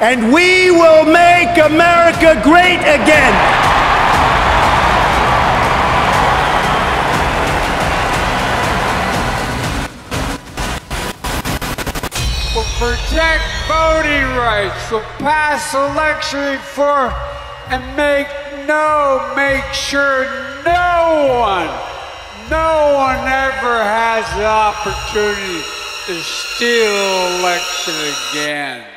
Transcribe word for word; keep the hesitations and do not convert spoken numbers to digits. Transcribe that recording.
and we will make America great again. We'll protect voting rights, we'll pass election reform, and make no, make sure no one, no one ever has the opportunity to steal an election again.